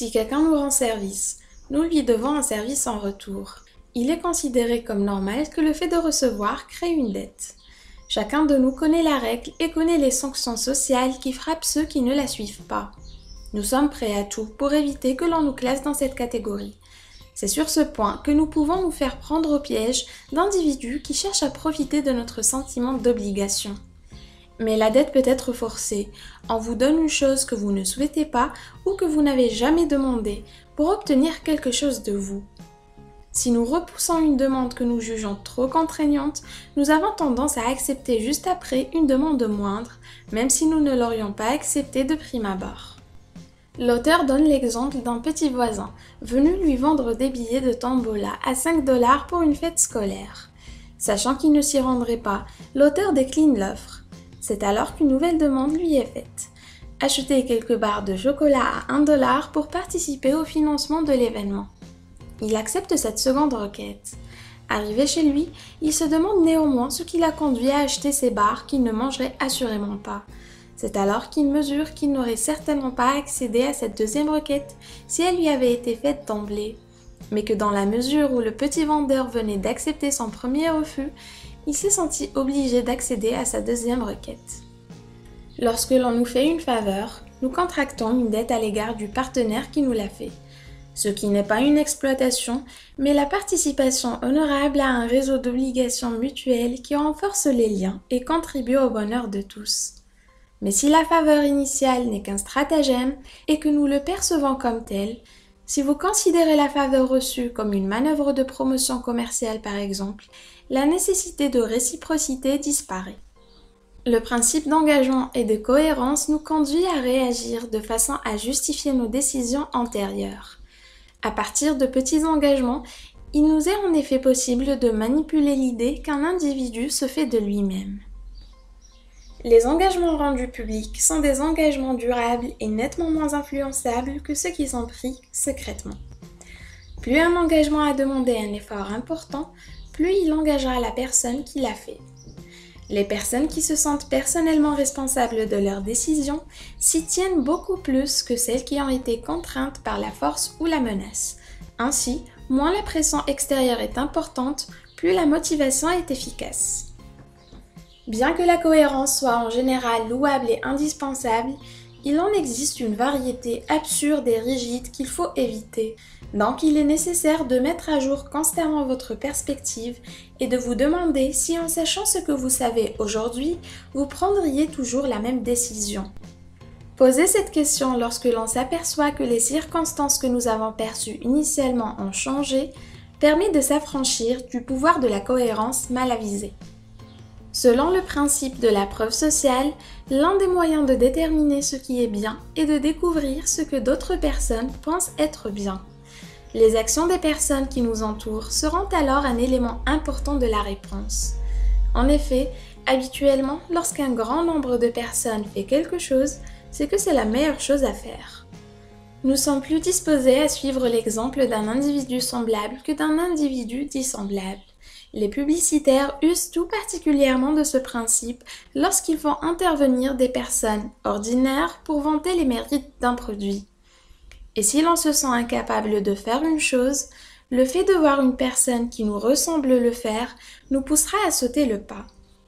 Si quelqu'un nous rend service, nous lui devons un service en retour. Il est considéré comme normal que le fait de recevoir crée une dette. Chacun de nous connaît la règle et connaît les sanctions sociales qui frappent ceux qui ne la suivent pas. Nous sommes prêts à tout pour éviter que l'on nous classe dans cette catégorie. C'est sur ce point que nous pouvons nous faire prendre au piège d'individus qui cherchent à profiter de notre sentiment d'obligation. Mais la dette peut être forcée. On vous donne une chose que vous ne souhaitez pas ou que vous n'avez jamais demandé pour obtenir quelque chose de vous. Si nous repoussons une demande que nous jugeons trop contraignante, nous avons tendance à accepter juste après une demande moindre, même si nous ne l'aurions pas acceptée de prime abord. L'auteur donne l'exemple d'un petit voisin venu lui vendre des billets de tombola à 5 $ pour une fête scolaire. Sachant qu'il ne s'y rendrait pas, l'auteur décline l'offre. C'est alors qu'une nouvelle demande lui est faite. Acheter quelques barres de chocolat à 1 $ pour participer au financement de l'événement. Il accepte cette seconde requête. Arrivé chez lui, il se demande néanmoins ce qui l'a conduit à acheter ces barres qu'il ne mangerait assurément pas. C'est alors qu'il mesure qu'il n'aurait certainement pas accédé à cette deuxième requête si elle lui avait été faite d'emblée, mais que dans la mesure où le petit vendeur venait d'accepter son premier refus, il s'est senti obligé d'accéder à sa deuxième requête. Lorsque l'on nous fait une faveur, nous contractons une dette à l'égard du partenaire qui nous l'a fait. Ce qui n'est pas une exploitation, mais la participation honorable à un réseau d'obligations mutuelles qui renforce les liens et contribue au bonheur de tous. Mais si la faveur initiale n'est qu'un stratagème et que nous le percevons comme tel, si vous considérez la faveur reçue comme une manœuvre de promotion commerciale par exemple, la nécessité de réciprocité disparaît. Le principe d'engagement et de cohérence nous conduit à réagir de façon à justifier nos décisions antérieures. À partir de petits engagements, il nous est en effet possible de manipuler l'idée qu'un individu se fait de lui-même. Les engagements rendus publics sont des engagements durables et nettement moins influençables que ceux qui sont pris secrètement. Plus un engagement a demandé un effort important, plus il engagera la personne qui l'a fait. Les personnes qui se sentent personnellement responsables de leurs décisions s'y tiennent beaucoup plus que celles qui ont été contraintes par la force ou la menace. Ainsi, moins la pression extérieure est importante, plus la motivation est efficace. Bien que la cohérence soit en général louable et indispensable, il en existe une variété absurde et rigide qu'il faut éviter. Donc il est nécessaire de mettre à jour constamment votre perspective et de vous demander si en sachant ce que vous savez aujourd'hui, vous prendriez toujours la même décision. Poser cette question lorsque l'on s'aperçoit que les circonstances que nous avons perçues initialement ont changé, permet de s'affranchir du pouvoir de la cohérence mal avisée. Selon le principe de la preuve sociale, l'un des moyens de déterminer ce qui est bien est de découvrir ce que d'autres personnes pensent être bien. Les actions des personnes qui nous entourent seront alors un élément important de la réponse. En effet, habituellement, lorsqu'un grand nombre de personnes fait quelque chose, c'est que c'est la meilleure chose à faire. Nous sommes plus disposés à suivre l'exemple d'un individu semblable que d'un individu dissemblable. Les publicitaires usent tout particulièrement de ce principe lorsqu'ils font intervenir des personnes ordinaires pour vanter les mérites d'un produit. Et si l'on se sent incapable de faire une chose, le fait de voir une personne qui nous ressemble le faire nous poussera à sauter le pas.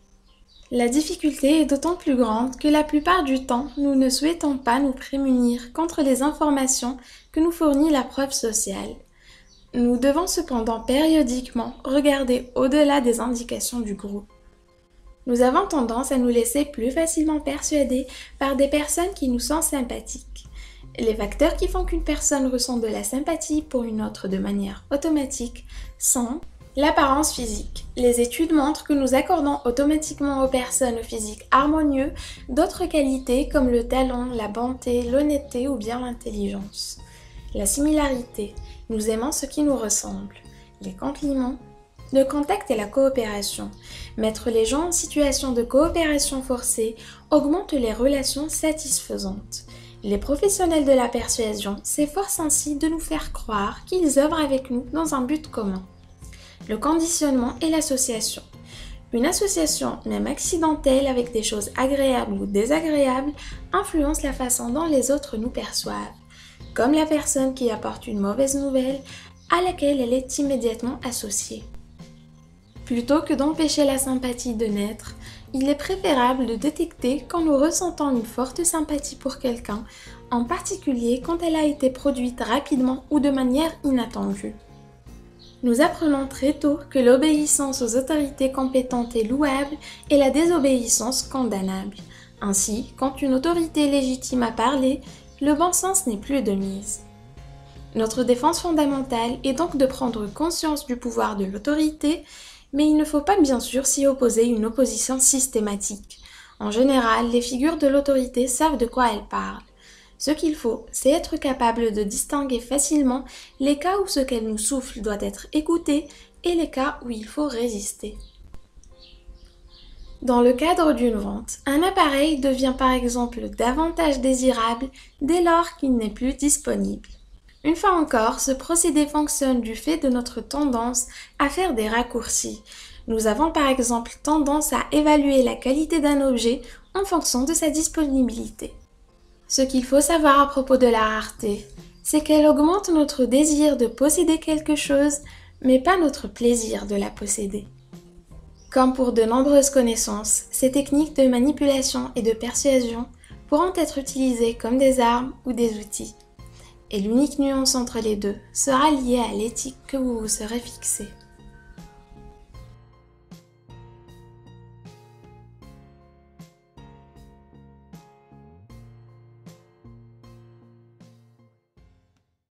La difficulté est d'autant plus grande que la plupart du temps, nous ne souhaitons pas nous prémunir contre les informations que nous fournit la preuve sociale. Nous devons cependant périodiquement regarder au-delà des indications du groupe. Nous avons tendance à nous laisser plus facilement persuader par des personnes qui nous sont sympathiques. Les facteurs qui font qu'une personne ressent de la sympathie pour une autre de manière automatique sont l'apparence physique. Les études montrent que nous accordons automatiquement aux personnes au physique harmonieux d'autres qualités comme le talent, la bonté, l'honnêteté ou bien l'intelligence. La similarité. Nous aimons ce qui nous ressemble. Les compliments. Le contact et la coopération. Mettre les gens en situation de coopération forcée augmente les relations satisfaisantes. Les professionnels de la persuasion s'efforcent ainsi de nous faire croire qu'ils œuvrent avec nous dans un but commun. Le conditionnement et l'association. Une association, même accidentelle, avec des choses agréables ou désagréables, influence la façon dont les autres nous perçoivent. comme la personne qui apporte une mauvaise nouvelle à laquelle elle est immédiatement associée. Plutôt que d'empêcher la sympathie de naître, il est préférable de détecter quand nous ressentons une forte sympathie pour quelqu'un, en particulier quand elle a été produite rapidement ou de manière inattendue. Nous apprenons très tôt que l'obéissance aux autorités compétentes est louable et la désobéissance condamnable. Ainsi, quand une autorité légitime a parlé, le bon sens n'est plus de mise. Notre défense fondamentale est donc de prendre conscience du pouvoir de l'autorité, mais il ne faut pas bien sûr s'y opposer une opposition systématique. En général, les figures de l'autorité savent de quoi elles parlent. Ce qu'il faut, c'est être capable de distinguer facilement les cas où ce qu'elle nous souffle doit être écouté et les cas où il faut résister. Dans le cadre d'une vente, un appareil devient par exemple davantage désirable dès lors qu'il n'est plus disponible. Une fois encore, ce procédé fonctionne du fait de notre tendance à faire des raccourcis. Nous avons par exemple tendance à évaluer la qualité d'un objet en fonction de sa disponibilité. Ce qu'il faut savoir à propos de la rareté, c'est qu'elle augmente notre désir de posséder quelque chose, mais pas notre plaisir de la posséder. Comme pour de nombreuses connaissances, ces techniques de manipulation et de persuasion pourront être utilisées comme des armes ou des outils. Et l'unique nuance entre les deux sera liée à l'éthique que vous vous serez fixée.